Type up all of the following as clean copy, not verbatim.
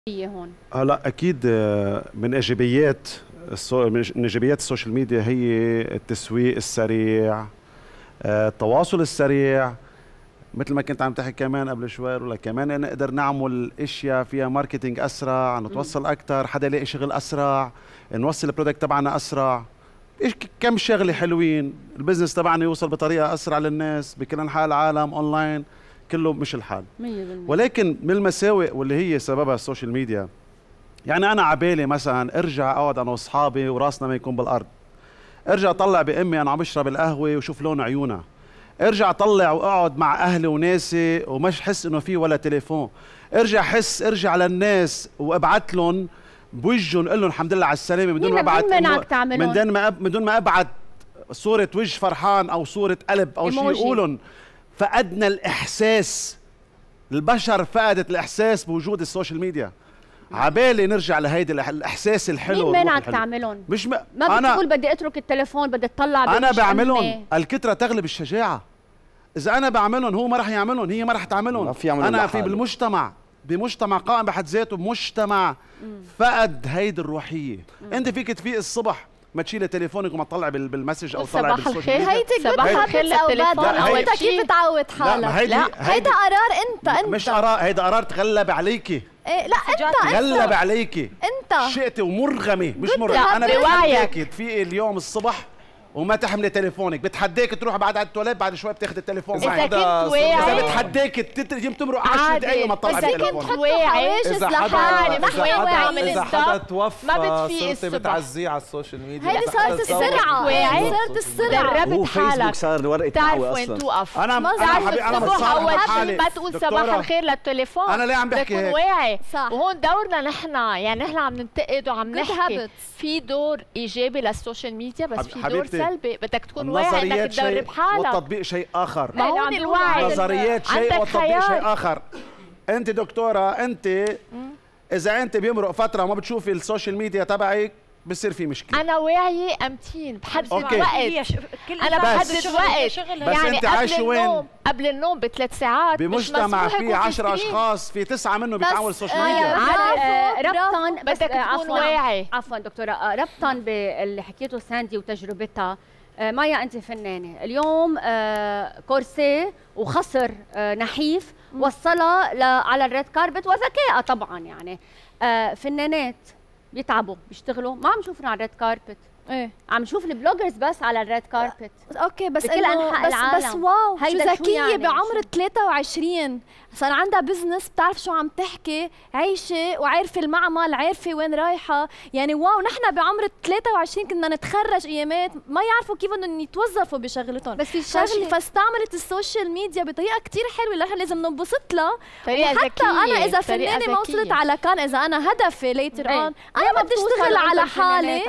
هون؟ هلا اكيد من ايجابيات السوشيال ميديا هي التسويق السريع، التواصل السريع، مثل ما كنت عم تحكي كمان قبل شوي، ولا كمان نقدر نعمل اشياء فيها ماركتينج اسرع، نتوصل اكثر، حدا يلاقي شغل اسرع، نوصل البرودكت تبعنا اسرع. كم شغله حلوين، البزنس تبعنا يوصل بطريقه اسرع للناس بكل انحاء العالم اونلاين، كله مش الحال 100%. ولكن من المساوئ واللي هي سببها السوشيال ميديا، يعني انا عبالي مثلا ارجع اقعد انا واصحابي وراسنا ما يكون بالارض، ارجع اطلع بامي انا عم بشرب القهوه وشوف لون عيونها، ارجع اطلع واقعد مع اهلي وناسي ومش حس انه في ولا تليفون، ارجع للناس وابعت لهم بوجههم قول لهم الحمد لله على السلامه، بدون ما ابعت بدون ما ابعت صوره وجه فرحان او صوره قلب او شيء يقولون. فقدنا الاحساس، البشر فقدت الاحساس بوجود السوشيال ميديا. عبالي نرجع لهيدي الاحساس الحلو. مين منعك تعملهم؟ مش ما بتقول بدي اترك التليفون، بدي اطلع انا بعملهم. الكتره تغلب الشجاعه. اذا انا بعملهم هو ما راح يعملهم، هي ما راح تعملهم. انا في بمجتمع قائم بحد ذاته، بمجتمع فقد هيدي الروحيه. انت فيك تفيق الصبح ما تشيلي تليفونك وما تطلعي بالمسج او تطلعي بالسوشيال ميديا. هيدي صباح الخير للتليفون او انت كيف تعود حالك؟ لا هيدا قرار انت مش قرار، هيدا قرار تغلب عليكي. إيه لا انت تغلب عليكي انت شئتي ومرغمه مش مرغمه. انا بتحداكي تفيقي اليوم الصبح وما تحملي تليفونك، بتحداك تروح بعد على التواليت، بعد شوي بتاخذ التليفون معك. اذا بتحداك تمرق 10 دقائق وما تطلع التليفون. كنت واعي اذا حدا توفى ما صرتي بتعزيه على السوشيال ميديا. هيدي صارت السرعه، صارت السرعه. دربت حالك، صار ورقه تعرف وين توقف. انا متصالح اول شيء ما تقول صباح الخير للتليفون. انا ليه عم بحكي هيك؟ واعي. وهون دورنا نحن، يعني نحن عم ننتقد وعم نحكي في دور ايجابي للسوشيال ميديا، بس في دور سلبي. بدك تكون واعي انك تدرب حالك، والتطبيق شيء اخر. ما هون الوعي، النظريات شيء والتطبيق شيء اخر. انت دكتوره، انت اذا انت بيمرق فتره وما بتشوفي السوشيال ميديا تبعك بصير في مشكله. انا واعي امتين، بحدد وقت. انا بحدد وقت. بس يعني انت عايشه وين؟ قبل النوم ب3 ساعات بمجتمع فيه 10 اشخاص، في 9 منهم بيتعاملوا السوشيال ميديا. ربطا بدك تكون واعي. عفوا دكتوره، ربطا باللي حكيته ساندي وتجربتها. مايا انت فنانه اليوم، كورسيه وخصر نحيف وصلها على الريد كاربت، وذكاء طبعا. يعني فنانات بيتعبوا بيشتغلوا، ما عم نشوفهم على الريد كاربت. ايه عم نشوف البلوجرز بس على الريد كاربت. اوكي بس بكل انحاء العالم. بس واو شو ذكيه يعني بعمر 23 صار عندها بزنس، بتعرف شو عم تحكي، عايشه وعارفه المعمل، عارفه وين رايحه. يعني واو، نحن بعمر 23 كنا نتخرج ايامات ما يعرفوا كيف بدهم يتوظفوا بشغلتهم، بس في شغله فاستعملت السوشيال ميديا بطريقه كثير حلوه اللي نحن لازم ننبسط لها. وحتى انا اذا فنانه ما وصلت على كان، اذا انا هدفي ليتر اون انا بدي اشتغل على حالي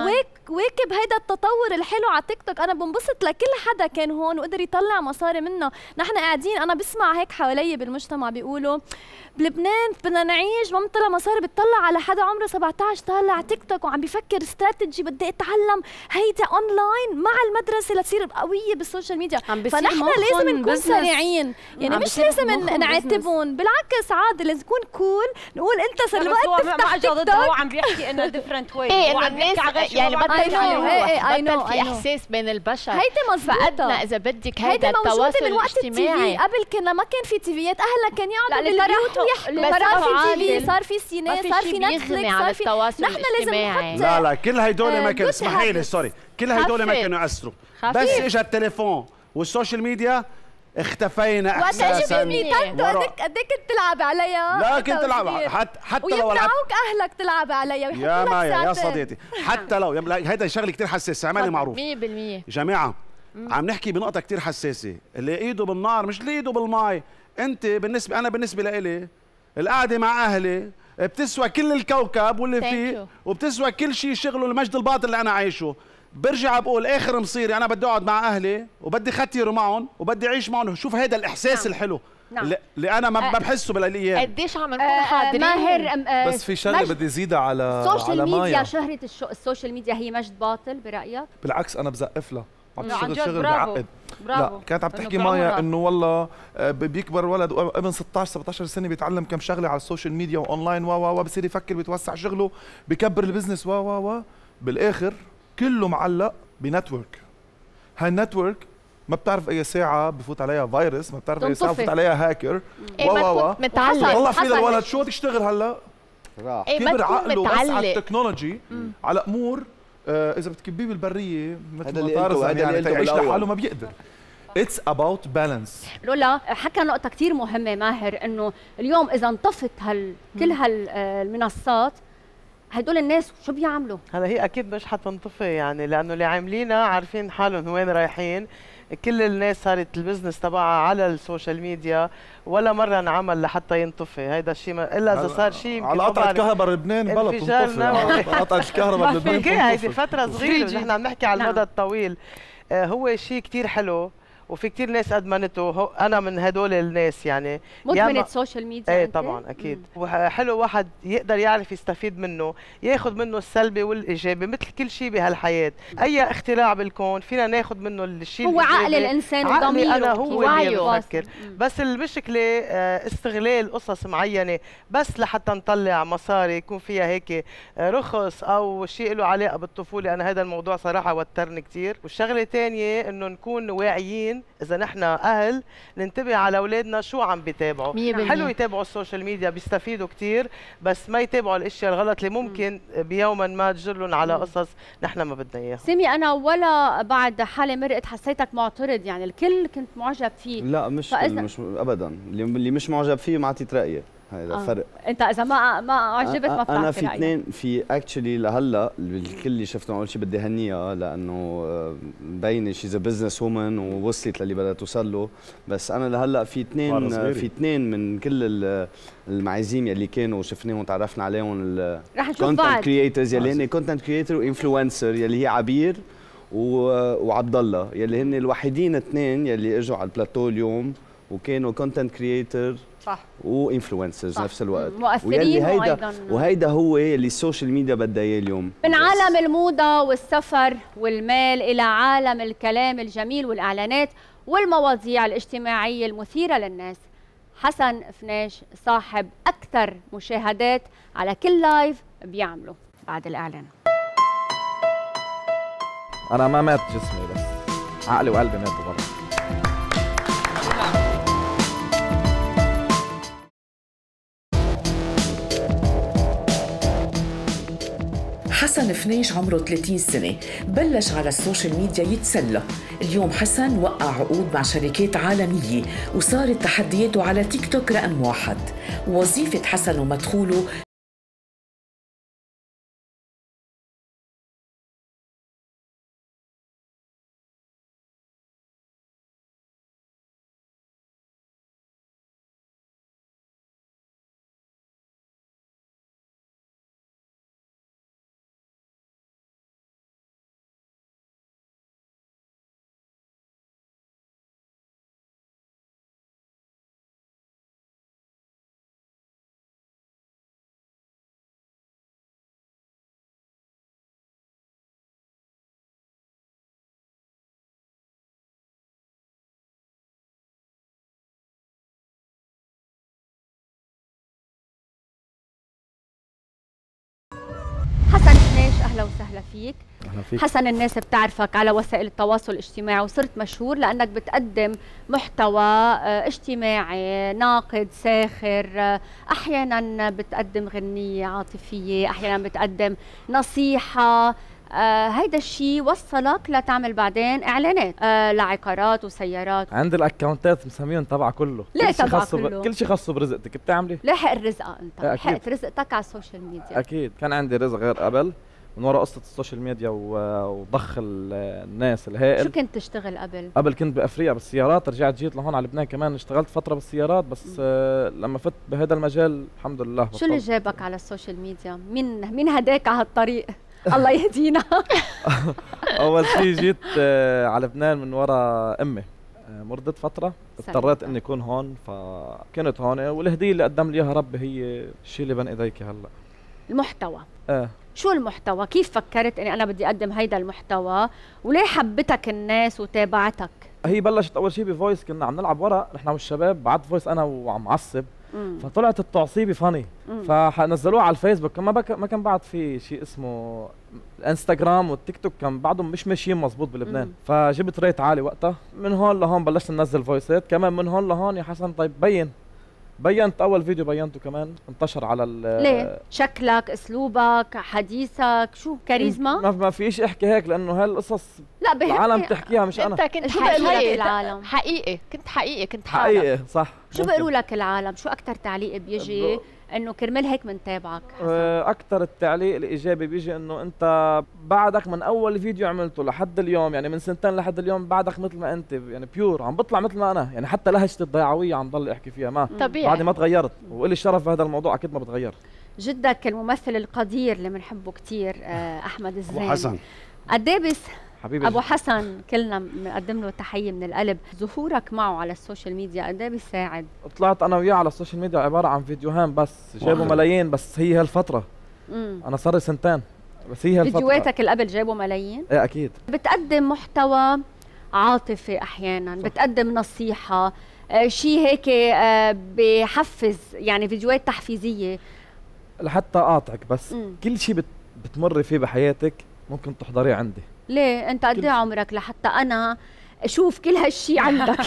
واكب هيدا التطور الحلو على تيك توك. انا بنبسط لكل حدا كان هون وقدر يطلع مصاري منه. نحن قاعدين، انا بسمع هيك حوالي بالمجتمع بيقولوا بلبنان بدنا نعيش ما بنطلع مصاري. بتطلع على حدا عمره 17 طالع على تيك توك وعم بيفكر استراتيجي، بدي اتعلم هيدا اونلاين مع المدرسه لتصير قويه بالسوشيال ميديا. فنحن لازم نكون سريعين، يعني مش لازم نعاتبهم، بالعكس عادي لازم نكون كول، نقول انت صار الوقت تفتح تيك توك. هو عم بيحكي انه ديفرنت واي، انه الناس يعني بطل في احساس بين البشر. هيدي مزبوطه. فقدنا اذا بدك هيدا التواصل الاجتماعي. قبل كنا ما كان في تيفيات، اهلنا كان يقعدوا بالبيوت ويحكوا. صار في تي في، صار في سينما، صار في نتفليكس، صار في التواصل الاجتماعي. لا كل هيدول ما كانوا، اسمحي لي سوري، كل هيدول ما كانوا يأثروا، بس اجى التليفون والسوشيال ميديا اختفينا اساسا. وقت قديك كنت تلعب عليها؟ لا كنت العب حتى لو ويمنعوك اهلك تلعب عليها يا مايا يا صديقتي. حتى لو هيدا شغله كثير حساسه، اعملي معروف 100%. جماعه عم نحكي بنقطه كثير حساسه، اللي ايده بالنار مش اللي ايده بالماء. انت انا بالنسبه لإلي القعده مع اهلي بتسوى كل الكوكب واللي فيه، وبتسوى كل شيء شغله المجد الباطل اللي انا عايشه. برجع بقول اخر مصيري انا بدي اقعد مع اهلي وبدي ختير معهم وبدي اعيش معهم. شوف هذا الاحساس الحلو اللي انا ما بحسه بالايام. قديش عم نكون حاضرين. ماهر بس في شغله بدي زيدها على السوشيال ميديا. شهرة السوشيال ميديا هي مجد باطل برايك؟ بالعكس انا بزقف لها عم تشتغل شغل بعقد. لا كانت عم تحكي مايا انه والله بيكبر ولد ابن 16 17 سنه بيتعلم كم شغله على السوشيال ميديا واونلاين بصير يفكر بيتوسع شغله بكبر البزنس بالاخر كله معلق بنتورك. هاي النتورك ما بتعرف اي ساعه بفوت عليها فيروس، ما بتعرف اي ساعه بفوت عليها هاكر. والله في للولد شو تشتغل هلا؟ راح كبر عقله بس على التكنولوجي، على امور اذا بتكبيه بالبريه مثل ما طارق يعني تعيش لحاله ما بيقدر. It's about balance. رولا حكى نقطة كثير مهمة ماهر، انه اليوم اذا انطفت كل هالمنصات هدول الناس شو بيعملوا؟ هلا هي اكيد مش حتنطفي يعني، لانه اللي عاملينها عارفين حالهم وين رايحين. كل الناس صارت البزنس تبعها على السوشيال ميديا، ولا مره انعمل لحتى ينطفي هيدا الشيء الا اذا صار شيء على قطعة كهرباء بلبنان بلا تنطفي. قطعة الكهرباء بلبنان بتنطفي. هيدي فترة صغيرة، نحن عم نحكي على المدى الطويل. هو شيء كثير حلو وفي كثير ناس ادمنته، انا من هدول الناس يعني. مدمنة سوشيال ميديا؟ ايه طبعا اكيد. وحلو واحد يقدر يعرف يستفيد منه، ياخذ منه السلبي والايجابي مثل كل شيء بهالحياه. اي اختراع بالكون فينا ناخذ منه الشيء هو عقل الانسان وضميره، انا هو اللي بفكر. بس المشكله استغلال قصص معينه بس لحتى نطلع مصاري يكون فيها هيك رخص او شيء له علاقه بالطفوله. انا هذا الموضوع صراحه وترني كثير. والشغله الثانيه انه نكون واعيين، إذا نحن أهل ننتبه على أولادنا شو عم بيتابعوا. حلو يتابعوا السوشيال ميديا بيستفيدوا كتير، بس ما يتابعوا الأشياء الغلط اللي ممكن بيوما ما تجرهم على قصص نحن ما بدنا إياها. سامي أنا ولا بعد حالة مرقت حسيتك معترض، يعني الكل كنت معجب فيه. لا مش أبدا، اللي مش معجب فيه ما عطيت رأيي، هذا فرق. انت اذا ما عجبت ما بتعطي انا في اثنين في اكشلي لهلا الكل اللي شفته اول شيء بدي اهنيها لانه مبينه شيز بزنس وومن ووصلت للي بدها توصل له. بس انا لهلا في اثنين من كل المعازيم يلي كانوا شفناهم وتعرفنا عليهم الكونتنت كرييترز يلي هن كونتنت كرييتر وانفلونسر يلي هي عبير وعبد الله يلي هن الوحيدين اثنين يلي اجوا على البلاتو اليوم وكانوا كونتنت كرييتر صح وانفلونسرز نفس الوقت، مؤثرين وهيدا هو اللي السوشيال ميديا بدها اياه اليوم. من عالم الموضه والسفر والمال الى عالم الكلام الجميل والاعلانات والمواضيع الاجتماعيه المثيره للناس، حسن فناش صاحب اكثر مشاهدات على كل لايف بيعمله. بعد الاعلان انا ما مات جسمي بس عقلي وقلبي ماتوا برا. حسن فنيش عمره 30 سنة، بلش على السوشيال ميديا يتسلى. اليوم حسن وقع عقود مع شركات عالمية وصارت تحدياته على تيك توك رقم 1. وظيفة حسن ومدخوله أهلا وسهلا فيك. حسن الناس بتعرفك على وسائل التواصل الاجتماعي وصرت مشهور لأنك بتقدم محتوى اجتماعي ناقد ساخر، أحيانا بتقدم غنية عاطفية، أحيانا بتقدم نصيحة. هيدا الشيء وصلك لتعمل بعدين اعلانات لعقارات وسيارات. عند الاكونتات مسميهم تبع كله، ليه تبع كله؟ كل شيء خاصه برزقتك بتعملي. لاحق الرزقه انت، لحقت رزقتك على السوشيال ميديا. اكيد كان عندي رزق غير قبل من وراء قصه السوشيال ميديا وضخ الناس الهائل. شو كنت تشتغل قبل؟ قبل كنت بافريقيا بالسيارات، رجعت جيت لهون على لبنان كمان اشتغلت فتره بالسيارات، بس لما فت بهذا المجال الحمد لله بطلت. شو اللي جابك على السوشيال ميديا؟ مين هداك على هالطريق؟ الله يهدينا. اول شيء جيت على لبنان من وراء امي، مرضت فتره اضطريت اني اكون هون، فكنت هون والهديه اللي قدم لي اياها ربي هي الشيء اللي بين ايديك هلا. المحتوى. شو المحتوى؟ كيف فكرت اني انا بدي اقدم هيدا المحتوى؟ وليه حبتك الناس وتابعتك؟ هي بلشت اول شيء بفويس، كنا عم نلعب ورق نحن والشباب، بعد فويس انا وعم عصب، فطلعت التعصيبي فاني، فنزلوها على الفيسبوك. ما كان بعد في شيء اسمه الانستغرام والتيك توك، كان بعضهم مش ماشيين مزبوط بلبنان، فجبت ريت عالي وقتها. من هون لهون بلشت ننزل فويسات كمان، من هون لهون يا حسن طيب بينت اول فيديو بينته كمان انتشر على ليه؟ شكلك، اسلوبك، حديثك، شو كاريزما؟ ما فيش احكي هيك لانه هالقصص لا العالم تحكيها مش انا. انت كنت حقيقي العالم حقيقي، كنت حقيقي صح. شو بيقولوا لك العالم؟ شو اكثر تعليق بيجي انه كرمال هيك بنتابعك؟ اكثر التعليق الايجابي بيجي انه انت بعدك من اول فيديو عملته لحد اليوم، يعني من سنتين لحد اليوم بعدك مثل ما انت، يعني بيور عم بطلع مثل ما انا، يعني حتى لهجتي الضيعويه عم ضل احكي فيها، ما طبيعي بعدي ما تغيرت، والي الشرف بهذا الموضوع اكيد ما بتغير. جدك الممثل القدير اللي بنحبه كثير احمد الزين، ابو حسن قد ايه حبيبي ابو حسن كلنا بنقدم له تحيه من القلب. ظهورك معه على السوشيال ميديا قد ايه بيساعد؟ طلعت انا وياه على السوشيال ميديا عباره عن فيديوهان بس، جابوا ملايين، بس هي هالفتره انا صار لي سنتين بس هي هالفتره. فيديوهاتك اللي قبل جابوا ملايين؟ ايه اكيد. بتقدم محتوى عاطفي احيانا، بتقدم نصيحه، شيء هيك بحفز، يعني فيديوهات تحفيزيه. لحتى اقاطعك بس كل شيء بتمر فيه بحياتك ممكن تحضريه عندي. ليه؟ انت قد ايه عمرك لحتى انا اشوف كل هالشيء عندك؟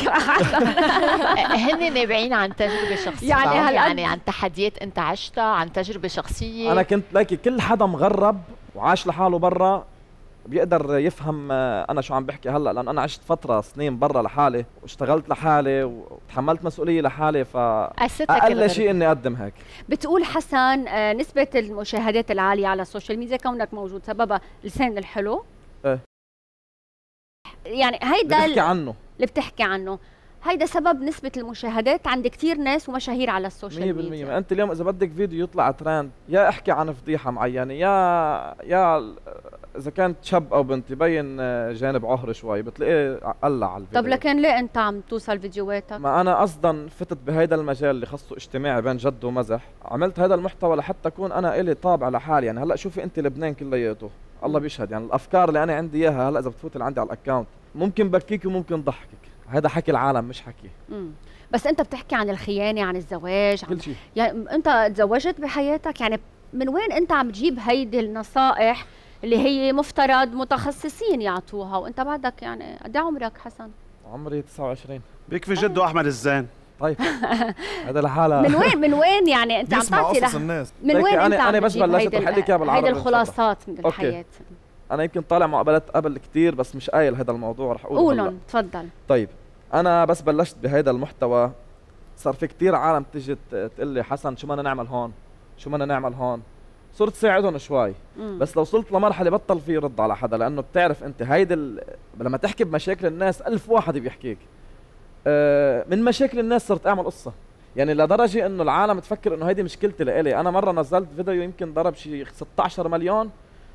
هن نابعين عن تجربه شخصيه، يعني عن تحديات انت عشتها، عن تجربه شخصيه. انا كنت لاقي كل حدا مغرب وعاش لحاله برا بيقدر يفهم انا شو عم بحكي هلا، لان انا عشت فتره سنين برا لحالي واشتغلت لحالي وتحملت مسؤوليه لحالي، فاقل شيء اني اقدم هيك. بتقول حسن نسبه المشاهدات العاليه على السوشيال ميديا كونك موجود سببها لسان الحلو؟ ايه يعني هيدا اللي بتحكي عنه، هيدا سبب نسبة المشاهدات عند كتير ناس ومشاهير على السوشيال ميديا. 100%. انت اليوم اذا بدك فيديو يطلع ترند، يا احكي عن فضيحة معينة، يا اذا كانت شاب او بنت يبين جانب عهر شوي، بتلاقيه قلع على الفيديو. طب لكن ليه انت عم توصل فيديوهاتك؟ ما انا قصدا فتت بهيدا المجال اللي خصه اجتماعي بين جد ومزح، عملت هذا المحتوى لحتى اكون انا الي طابع لحالي. يعني هلا شوفي انت لبنان كلياته الله بيشهد، يعني الافكار اللي انا عندي اياها هلا اذا بتفوت اللي عندي على الاكونت ممكن بكيك وممكن ضحكك، هذا حكي العالم مش حكي. بس انت بتحكي عن الخيانه، عن الزواج، كل شيء. يعني انت تزوجت بحياتك، يعني من وين انت عم تجيب هيدي النصائح اللي هي مفترض متخصصين يعطوها وانت بعدك يعني قد ايه عمرك حسن؟ عمري 29. بيكفي جده احمد الزين. طيب هذا لحالها من وين يعني انت عم تعطي الناس من وين انت انا بس بلشت احكي لك اياها بالعربي. هيدي الخلاصات من الحياه. انا يمكن طالع مقابلات قبل كثير بس مش قايل هذا الموضوع، رح قولهم تفضل. طيب انا بس بلشت بهذا المحتوى صار في كثير عالم تيجي تقول لي حسن شو بدنا نعمل هون، شو بدنا نعمل هون، صرت ساعدهم شوي. بس لو وصلت لمرحله بطل في رد على حدا، لانه بتعرف انت لما تحكي بمشاكل الناس 1000 واحد بيحكيك. من مشاكل الناس صرت اعمل قصه، يعني لدرجه انه العالم تفكر انه هيدي مشكلتي لإلي. انا مره نزلت فيديو يمكن ضرب شيء 16 مليون.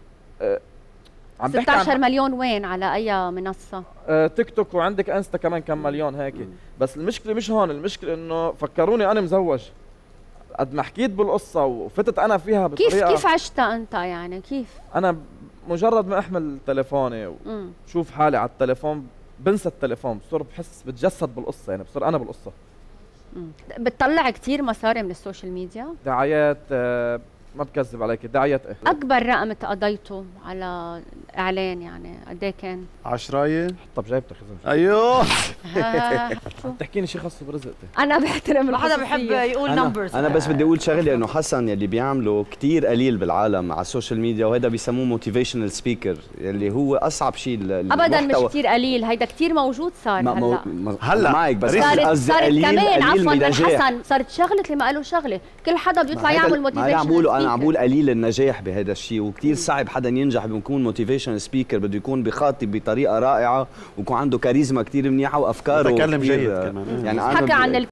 عم 16 مليون وين على اي منصه؟ تيك توك، وعندك انستا كمان كم مليون هيك. بس المشكله مش هون، المشكله انه فكروني انا مزوج. قد ما حكيت بالقصه وفتت انا فيها بطريقه. كيف عشتها انت يعني؟ كيف؟ انا مجرد ما احمل تليفوني وشوف حالي على التليفون بنسى التليفون، بصير بحس بتجسد بالقصه، يعني بصير انا بالقصه. بتطلع كتير مصاري من السوشيال ميديا؟ دعايات، ما بكذب عليك، دعايات ايه. اكبر رقم تقضيته على اعلان يعني قد ايه كان؟ 10. طب جايبتك خزن. ايوه عم تحكيني شيء خاص برزقتي. انا بحترم ما حدا بحب يقول نمبرز. انا بس بدي اقول شغله، انه حسن يلي بيعمله كثير قليل بالعالم على السوشيال ميديا، وهذا بيسموه موتيفيشنال سبيكر، اللي هو اصعب شيء. ابدا مش كثير قليل، هيدا كثير موجود صار هلا معك. بس صارت كمان عفوا من حسن، صارت شغله اللي ما قالوا شغله، كل حدا بيطلع يعمل موتيفيشنال. انا عم بقول قليل النجاح بهذا الشيء، وكثير صعب حدا ينجح بيكون موتيفيشن سبيكر، بده يكون بخاطب بطريقه رائعه ويكون عنده كاريزما كثير منيحه وافكاره بتكلم جيد كمان. يعني حكى عن